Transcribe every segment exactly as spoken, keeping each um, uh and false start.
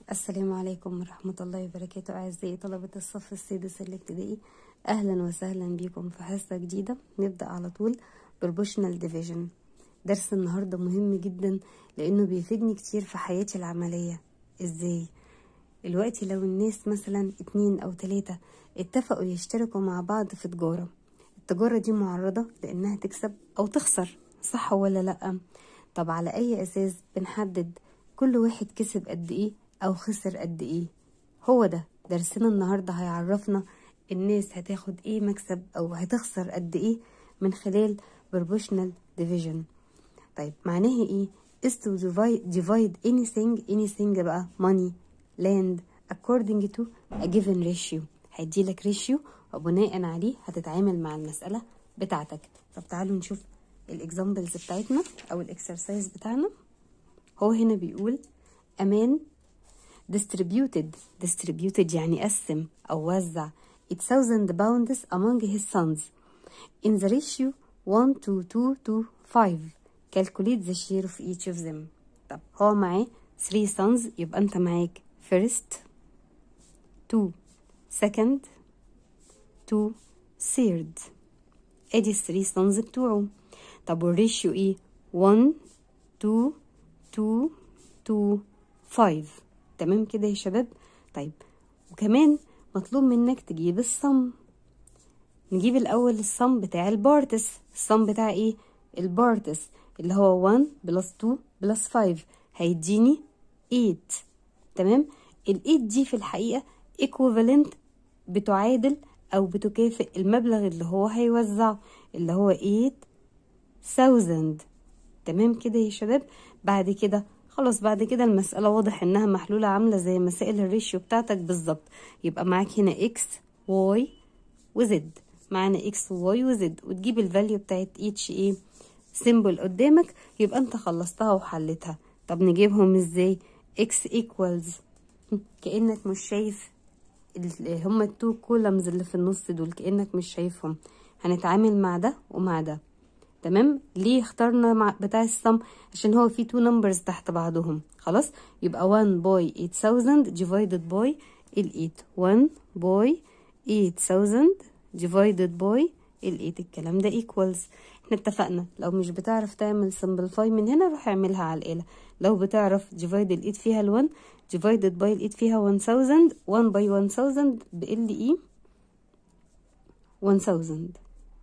السلام عليكم ورحمة الله وبركاته. أعزائي طلبة الصف السادس الابتدائي، أهلا وسهلا بكم في حصة جديدة. نبدأ على طول Proportional Division. درس النهاردة مهم جدا لأنه بيفيدني كتير في حياتي العملية. إزاي؟ الوقت لو الناس مثلا اتنين أو تلاتة اتفقوا يشتركوا مع بعض في تجارة، التجارة دي معرضة لأنها تكسب أو تخسر، صح ولا لأ؟ طب على أي أساس بنحدد كل واحد كسب قد إيه أو خسر قد إيه؟ هو ده درسنا النهاردة، هيعرفنا الناس هتاخد إيه مكسب أو هتخسر قد إيه من خلال Proportional Division. طيب معناها إيه؟ is to divide, divide anything anything بقى money land according to a given ratio. هيديلك ratio وبناء عليه هتتعامل مع المسألة بتاعتك. طب تعالوا نشوف الاكزامبلز بتاعتنا أو الاكسرسايز بتاعنا. هو هنا بيقول a man distributed distributed يعني قسم أو وزع eight thousand pounds among his sons in the ratio one to two to five. calculate the share of each of them. طب هو معاه three sons، يبقى أنت معاك first two second two third. ادي three sons بتوعه. طب والريشيو ايه؟ one two two two five. تمام كده يا شباب؟ طيب وكمان مطلوب منك تجيب الصم. نجيب الأول الصم بتاع البارتس. الصم بتاع ايه؟ البارتس اللي هو one plus two plus five هيديني eight. تمام؟ ال eight دي في الحقيقة equivalent، بتعادل أو بتكافئ المبلغ اللي هو هيوزعه اللي هو eight thousand. تمام كده يا شباب؟ بعد كده خلاص، بعد كده المسألة واضح انها محلولة، عاملة زي مسائل الريشيو بتاعتك بالظبط. يبقى معاك هنا x y و z، معانا x و y و z، وتجيب الفاليو بتاعت each ايه سيمبل قدامك، يبقى انت خلصتها وحلتها. طب نجيبهم ازاي؟ x equals، كأنك مش شايف هما التو كولمز اللي في النص دول، كأنك مش شايفهم. هنتعامل مع ده ومع ده. تمام؟ ليه اخترنا مع بتاع الصم؟ عشان هو فيه تو نمبرز تحت بعضهم. خلاص، يبقى one by eight thousand divided by ال eight. one by eight thousand divided by ال eight. الكلام ده equals. احنا اتفقنا لو مش بتعرف تعمل simplify من هنا روح اعملها على الآلة. لو بتعرف divide ال eight فيها ال one divided by ال eight فيها one thousand. one by one thousand ب ال اي one thousand.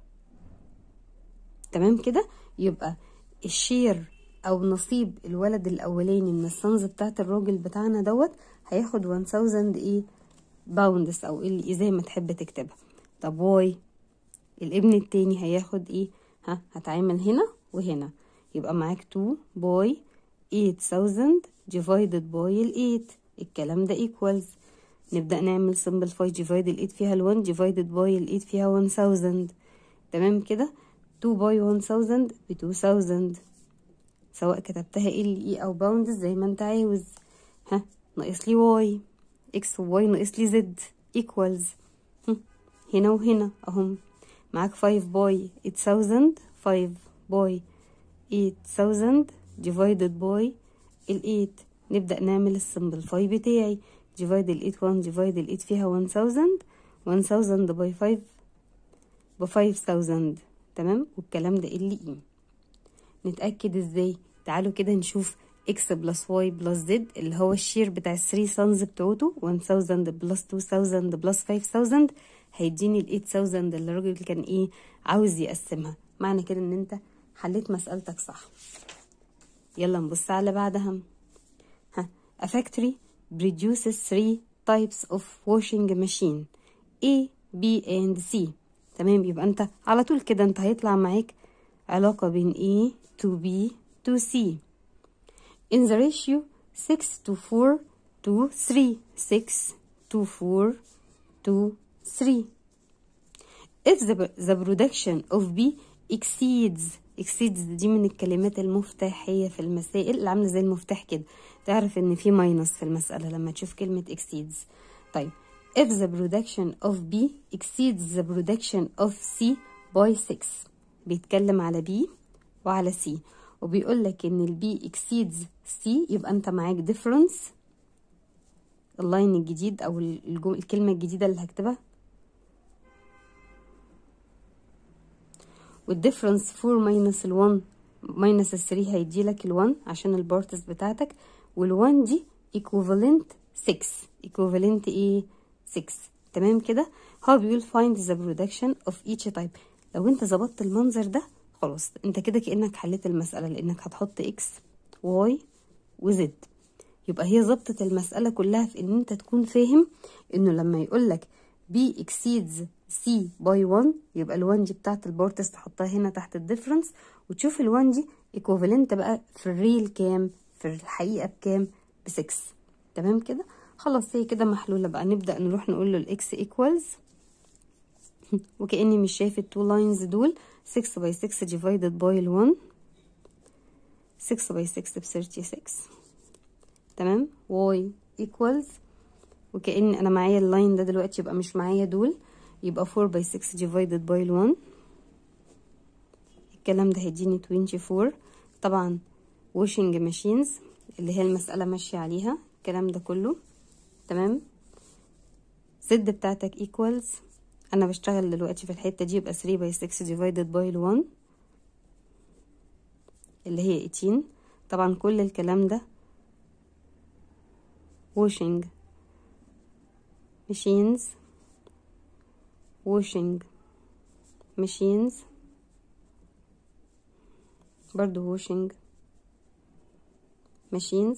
تمام كده؟ يبقى الشير او نصيب الولد الاولاني من السنز بتاعت الراجل بتاعنا دوت هياخد one thousand ايه باوندس او ال زي ما تحب تكتبها. طب واي الابن التاني هياخد ايه؟ ها هتعامل هنا وهنا، يبقى معاك two by eight thousand divided by ال eight. الكلام ده equals. نبدأ نعمل simplify. divide ال eight فيها ال one divided by ال eight فيها one thousand. تمام كده؟ two by one thousand ب two thousand، سواء كتبتها ال اي او باوندز زي ما انت عاوز. ها ناقص لي واي، اكس وواي ناقص لي زد equals. هنا وهنا اهم. معاك five by eight thousand. five by eight thousand divided by ال eight. نبدأ نعمل السمبلفاي بتاعي. divide ال eight one divide ال eight فيها one thousand. one thousand by five ب five thousand. تمام؟ والكلام ده ال اي. نتأكد ازاي؟ تعالوا كده نشوف x plus y plus z اللي هو الشير بتاع الثري سانز بتوعته one thousand plus two thousand plus five thousand هيديني ال eight thousand اللي الراجل كان ايه عاوز يقسمها. معنى كده ان انت حليت مسألتك صح. يلا نبص على بعدها. ها a factory produces three types of washing machine A B and C. تمام؟ يبقى انت على طول كده انت هيطلع معاك علاقة بين A to B to C in the ratio six to four to three. six to four to three. if the, the production of B exceeds exceeds دي من الكلمات المفتاحية في المسائل اللي عاملة زي المفتاح كده، تعرف ان في ماينس في المسألة لما تشوف كلمة exceeds. طيب if the production of B exceeds the production of C by six. بيتكلم على B وعلى C، وبيقول لك ان ال B exceeds C، يبقى انت معاك difference اللاين الجديد او الكلمة الجديدة اللي هكتبها. والديفرنس فور ماينس الوان ماينس الثري هيديلك الوان عشان البارتس بتاعتك، والوان دي equivalent ستة. equivalent ايه؟ ستة. تمام كده. هو بيقول find the production of each type. لو انت ظبطت المنظر ده خلاص انت كده كأنك حليت المسألة، لانك هتحط x y و z. يبقى هي ظبطت المسألة كلها في ان انت تكون فاهم انه لما يقولك b exceeds c by one يبقى الوان دي بتاعت البارتس تحطها هنا تحت الديفرنس، وتشوف الوان دي equivalent بقى في الريل كام، في الحقيقة بكام؟ بستة. تمام كده. خلاص هي كده محلولة بقى. نبدأ نروح نقول له الاكس equals وكأني مش شايف التو لاينز دول. ستة باي ستة divided by الوان، ستة باي ستة ب ستة وثلاثين. تمام. y equals وكأن انا معايا اللاين ده دلوقتي يبقى مش معايا دول، يبقى أربعة باي ستة divided by الوان. الكلام ده هيديني أربعة وعشرين. طبعا washing machines اللي هي المسألة ماشية عليها الكلام ده كله. تمام. زد بتاعتك equals انا بشتغل دلوقتي في الحتة دي، يبقى تلاتة باي ستة divided by الوان اللي هي تمنتاشر. طبعا كل الكلام ده washing machines washing machines برضو washing machines.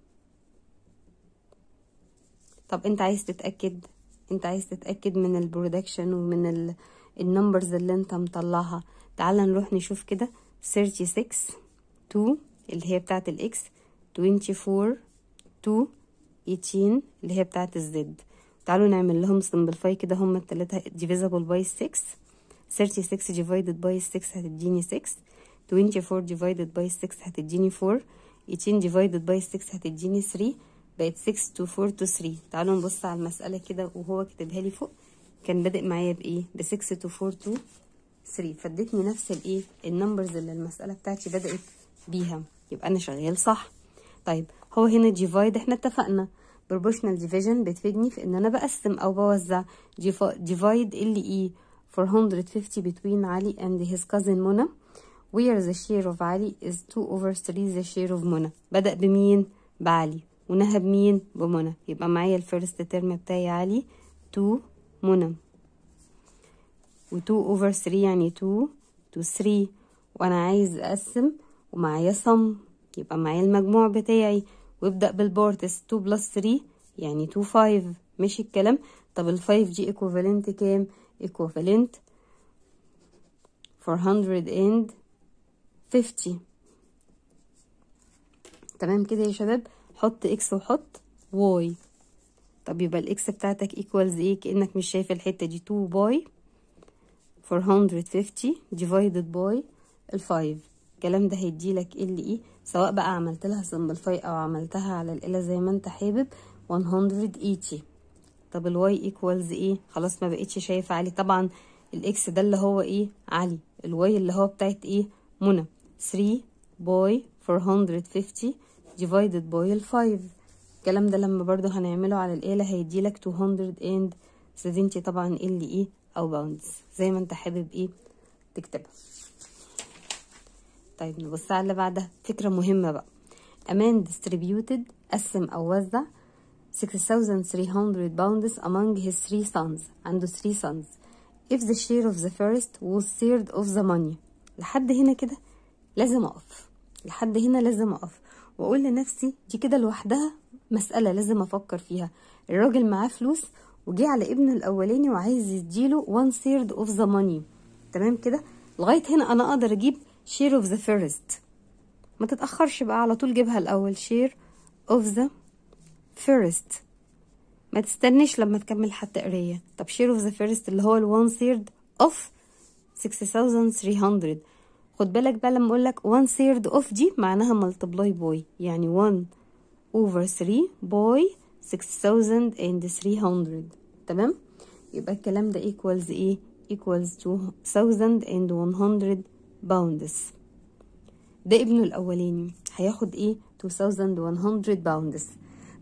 طب انت عايز تتأكد انت عايز تتأكد من البرودكشن ومن النمبرز اللي انت مطلعها. تعال نروح نشوف كده. ستة وثلاثين اتنين اللي هي بتاعت الاكس، أربعة وعشرين اتنين، تمنتاشر اللي هي بتاعت الزد. تعالوا نعمل لهم سمبلفاي كده. هما التلاتة divisible by ستة. ستة وثلاثين divided by ستة هتديني ستة. أربعة وعشرين divided by ستة هتديني أربعة. تمنتاشر divided by ستة هتديني تلاتة. بقت ستة تو أربعة تو تلاتة. تعالوا نبص على المسألة كده وهو كتبها لي فوق. كان بادئ معايا بايه؟ ب ستة تو أربعة تو تلاتة. فادتني نفس الايه النمبرز اللي المسألة بتاعتي بدأت بيها، يبقى انا شغال صح. طيب هو هنا ديفايد احنا اتفقنا proportional division بتفيدني في ان انا بقسم او بوزع. divide ال اي أربعمية وخمسين between علي and his cousin منى where the share of علي is two over three the share of منى. بدأ بمين؟ بعلي. ونهى بمين؟ بمنى. يبقى معايا الفيرست ترم بتاعي علي اتنين منى، و اتنين over three يعني اتنين to تلاتة، وانا عايز اقسم ومعايا صم يبقى معايا المجموع بتاعي. وابدأ بالبارتس. اتنين plus تلاتة يعني اتنين خمسة. ماشي الكلام. طب ال خمسة دي equivalent كام؟ equivalent أربعمية وخمسين. تمام كده يا شباب. حط اكس وحط واي. طب يبقى الاكس بتاعتك equals ايه؟ كأنك مش شايف الحتة دي. اتنين باي أربعمية وخمسين divided by الفايف. الكلام ده هيديلك ال ايه، سواء بقى عملت لها سمبلفاي او عملتها على الآلة زي ما انت حابب. مية وتمانين. طب الواي equals ايه؟ خلاص ما بقتش شايفه علي. طبعا الاكس ده اللي هو ايه؟ علي. الواي اللي هو بتاعت ايه؟ منى. تلاتة باي أربعمية وخمسين divided by الفايف. الكلام ده لما برضو هنعمله على الآلة هيديلك ميتين وسبعين. طبعا ال ايه او باوندز زي ما انت حابب ايه تكتبها. طيب نبص على اللي بعدها. فكرة مهمة بقى. امان distributed قسم او وزع six thousand three hundred pounds among his three sons. عنده three sons. if the share of the first was third of the money. لحد هنا كده لازم اقف. لحد هنا لازم اقف واقول لنفسي دي كده لوحدها مسألة لازم افكر فيها. الراجل معاه فلوس وجي على ابنه الاولاني وعايز يديله one third of the money. تمام كده. لغاية هنا انا اقدر اجيب share of the first. ما تتأخرش بقى، على طول جيبها الاول. share of the first. ما تستنيش لما تكمل حتى قرايه. طب share of the first اللي هو ال one third of six thousand three hundred. خد بالك بقى لما اقول لك one third of دي معناها multiply by، يعني one over three by six thousand three hundred. تمام. يبقى الكلام ده equals ايه؟ equals two thousand one hundred pounds. ده ابنه الاولاني هياخد ايه؟ two thousand one hundred pounds.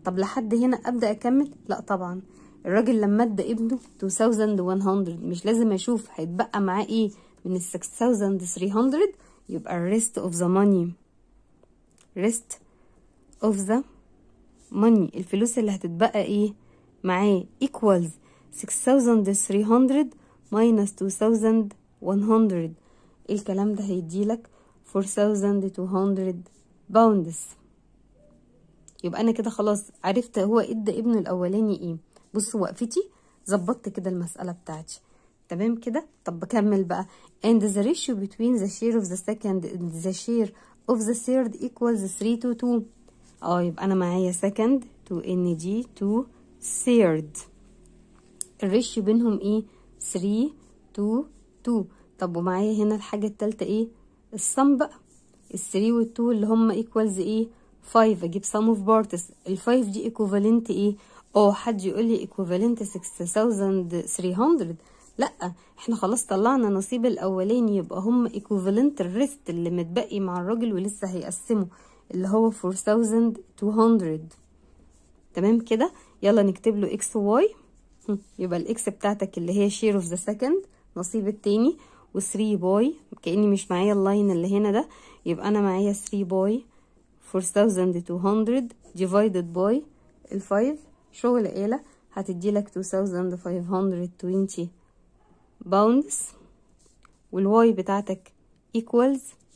طب لحد هنا ابدا اكمل؟ لا طبعا. الراجل لما ادى ابنه ألفين ومية مش لازم اشوف هيتبقى معاه ايه من ال ستة آلاف وتلتمية، يبقى rest of the money rest of the money الفلوس اللي هتتبقى ايه معاه equals ستة آلاف وتلتمية minus اتنين آلاف ومية. الكلام ده هيديلك أربعة آلاف ومئتين باوندز. يبقى انا كده خلاص عرفت هو ادى ابنه الاولاني ايه. بص وقفتي ظبطت كده المسألة بتاعتي تمام كده. طب بكمل بقى. and the ratio between the share of the second and the share of the third equals three to two. اه يبقى انا معايا second to nd to third الريشيو بينهم ايه three to two. طب ومعايا هنا الحاجة التالتة ايه السم بقى. ال three وال two اللي هم equals ايه five. اجيب sum of parts. ال five دي equivalent ايه. اه حد يقول لي equivalent ستة آلاف وتلتمية. لا احنا خلاص طلعنا نصيب الاولاني يبقى هم equivalent الريست اللي متبقي مع الراجل ولسه هيقسمه اللي هو أربعة آلاف ومئتين. تمام كده. يلا نكتب له x و y. يبقى الاكس بتاعتك اللي هي share of the second نصيب التاني و three باي كأني مش معايا اللاين اللي هنا ده. يبقى انا معايا three باي أربعة آلاف ومئتين divided by ال five شغل آلة هتدي لك ألفين وخمسمية وعشرين باوندز. والواي بتاعتك equals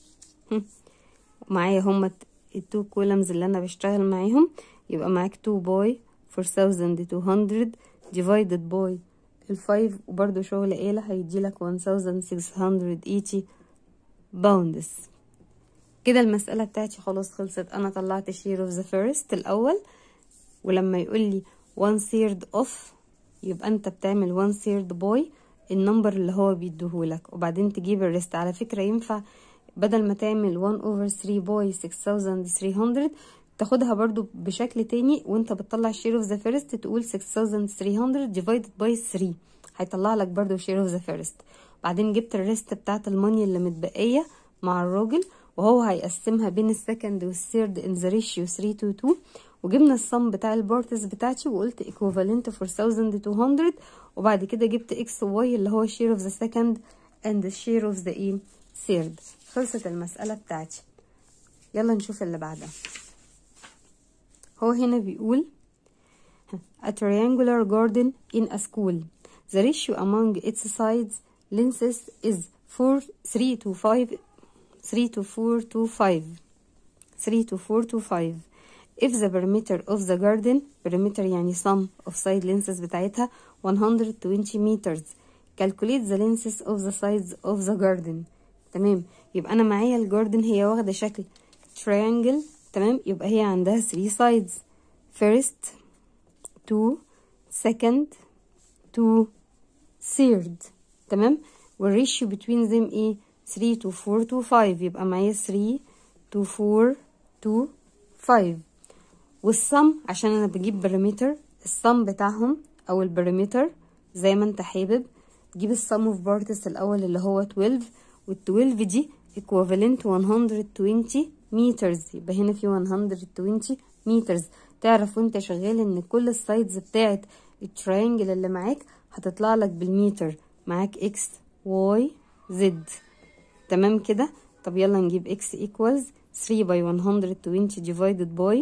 معايا هما التو كولمز اللي انا بشتغل معاهم. يبقى معاك two باي أربعة آلاف ومئتين divided by ال five وبرضو شغل آلة هيدي لك ألف وستمية وثمانين باوندز. كده المسألة بتاعتي خلاص خلصت. انا طلعت share of the first الاول ولما يقول لي one third of يبقى انت بتعمل one third باي النمبر اللي هو بيديهولك وبعدين تجيب الريست. على فكرة ينفع بدل ما تعمل one over three باي ستة آلاف وتلتمية تاخدها برضو بشكل تاني وانت بتطلع share of the first تقول ستة آلاف وتلتمية divided by three هيطلع لك برضو share of the first. بعدين جبت الريست بتاعت الماني اللي متبقية مع الراجل وهو هيقسمها بين السكند والثيرد in the ratio three to two وجبنا الصم بتاع البارتس بتاعتي وقلت equivalent أربعة آلاف ومئتين وبعد كده جبت x و y اللي هو share of the second and the share of the ايه third. خلصت المسألة بتاعتي. يلا نشوف اللي بعدها. هو هنا بيقول a triangular garden in a school the ratio among its sides lengths is four three to five three to four to five three to four to five. if the perimeter of the garden perimeter يعني sum of side lengths بتاعتها one hundred twenty meters calculate the lengths of the sides of the garden. تمام. يبقى انا معايا الجاردن هي واخده شكل triangle. تمام. يبقى هي عندها three sides first two second two third. تمام. والريشيو between them ايه three to four to five يبقى معايا three to four to five. والصم عشان انا بجيب بريمتر الصم بتاعهم او البريمتر زي ما انت حابب تجيب الصم اوف بارتس الاول اللي هو twelve وال12 دي equivalent one hundred twenty meters يبقى هنا في one hundred twenty meters. تعرف وانت شغال ان كل السايدز بتاعت التراينجل اللي معاك هتطلع لك بالمتر. معاك x y z. تمام كده. طب يلا نجيب x equals three by one hundred twenty divided by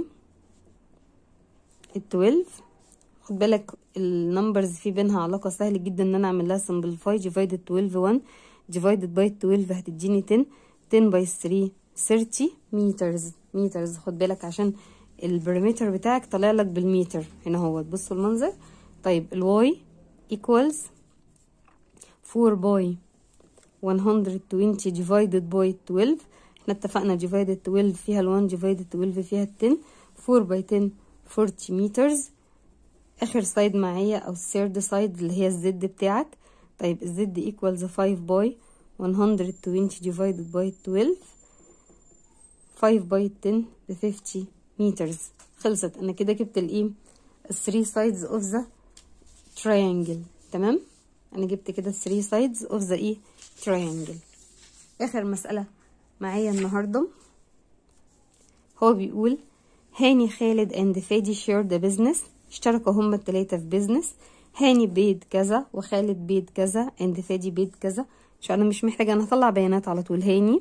twelve. خد بالك النمبرز في بينها علاقة سهل جدا ان انا اعمل لها simplify divided twelve one divided by twelve هتديني ten ten by three thirty meters meters. خد بالك عشان البريمتر بتاعك طلع لك بالمتر هنا هو. بصوا المنظر. طيب الواي equals four by one hundred twenty divided by twelve. احنا اتفقنا divided twelve فيها ال one divided twelve فيها ten four by ten forty meters. اخر سايد معايا او third سايد اللي هي الزد بتاعك. طيب الزد equals five by one hundred twenty divided by twelve five by ten ب fifty meters. خلصت. انا كده جبت الايه three sides of the triangle. تمام. انا جبت كده three sides of the ايه triangle. اخر مسألة معايا النهاردة هو بيقول هاني خالد and فادي shared the business، اشتركوا هما التلاتة في بيزنس. هاني بيد كذا وخالد بيد كذا and فادي بيد كذا. عشان انا مش محتاجة انا اطلع بيانات على طول. هاني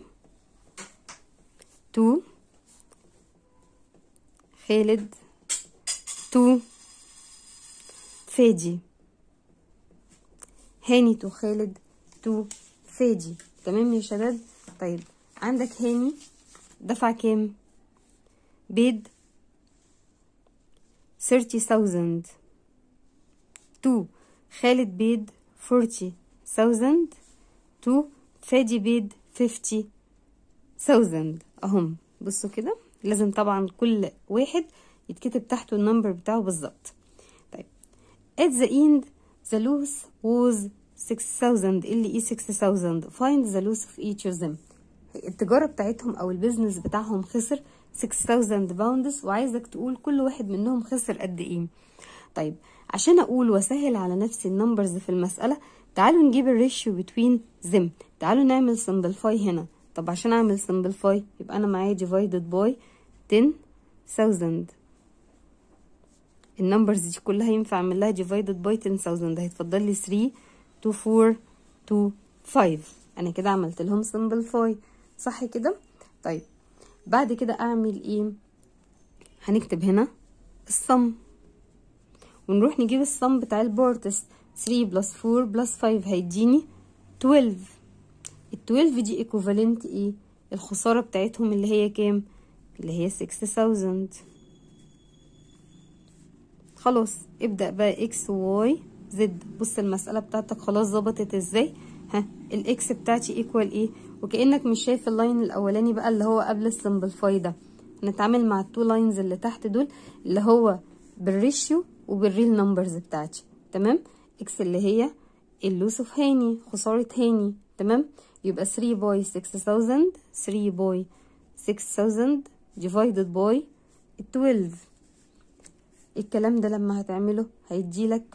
تو خالد تو فادي. هاني تو خالد تو فادي. تمام يا شباب. طيب عندك هاني دفع كام؟ بيد thirty thousand. تو خالد بيد forty thousand. تو فادي بيد fifty thousand. اهم بصوا كده، لازم طبعا كل واحد يتكتب تحته النمبر بتاعه بالظبط. طيب at the end the loss was six thousand. اللي ايه six thousand؟ find the loss of each of them. التجارة بتاعتهم او البيزنس بتاعهم خسر six thousand pounds، وعايزك تقول كل واحد منهم خسر قد ايه. طيب عشان اقول واسهل على نفسي النمبرز في المسألة، تعالوا نجيب الريشيو بتوين them. تعالوا نعمل simplify هنا. طب عشان اعمل simplify يبقى انا معايا divided by ten thousand. النمبرز دي كلها ينفع اعمل لها divided by ten thousand. هيتفضل لي three two four two five. انا كده عملت لهم simplify صح كده. طيب بعد كده اعمل ايه؟ هنكتب هنا الصم ونروح نجيب الصم بتاع البارتس. three plus four plus five هيديني twelve. ال twelve دي equivalent ايه؟ الخسارة بتاعتهم اللي هي كام؟ اللي هي six thousand. خلاص ابدأ بقى x و y z. بص المسألة بتاعتك خلاص ظبطت ازاي؟ ها الاكس بتاعتي ايكوال ايه؟ وكأنك مش شايف اللاين الاولاني بقى اللي هو قبل السمبلفاي ده. هنتعامل مع التو لاينز اللي تحت دول اللي هو بالريشيو وبالريل نمبرز بتاعتي. تمام. اكس اللي هي اللوس اوف هاني، خسارة هاني. تمام. يبقى three by six thousand three by six thousand divided by twelve. الكلام ده لما هتعمله هيديلك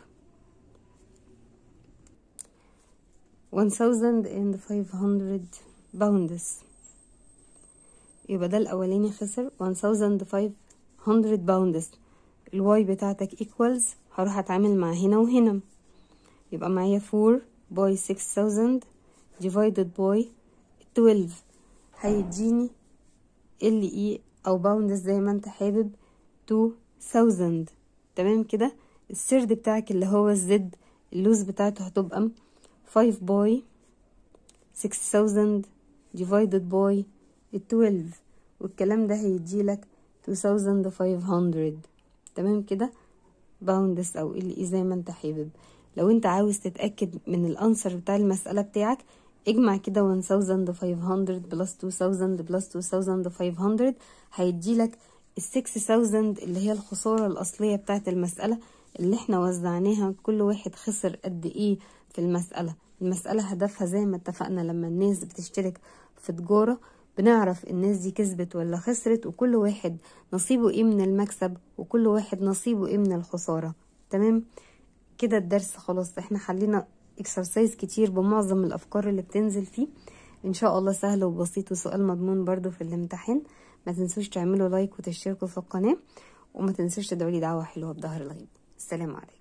one thousand five hundred pounds. يبقى ده الاولاني خسر one thousand five hundred pounds. الواي بتاعتك equals هروح اتعامل مع هنا وهنا. يبقى معايا four by six thousand divided by twelve هيديني اللي ايه او باوندز زي ما انت حابب two thousand. تمام كده. السرد بتاعك اللي هو الزد اللوز بتاعته هتبقى five by six thousand divided by twelve، والكلام ده هيديلك two thousand five hundred. تمام كده. باوندس او اللي زي ما انت حابب. لو انت عاوز تتأكد من الانسر بتاع المسألة بتاعك اجمع كده one thousand five hundred plus two thousand plus two thousand five hundred هيديلك ال six thousand اللي هي الخسارة الأصلية بتاعت المسألة اللي احنا وزعناها. كل واحد خسر قد ايه في المسألة. المسألة هدفها زي ما اتفقنا لما الناس بتشترك في تجارة بنعرف الناس دي كسبت ولا خسرت، وكل واحد نصيبه ايه من المكسب وكل واحد نصيبه ايه من الخسارة. تمام كده. الدرس خلاص احنا حلينا اكسرسايز كتير بمعظم الافكار اللي بتنزل فيه. ان شاء الله سهل وبسيط وسؤال مضمون برضو في الامتحان. ما تنسوش تعملوا لايك وتشتركوا في القناة، وما تنسوش تدعوا لي دعوة حلوة بظهر الغيب. السلام عليكم.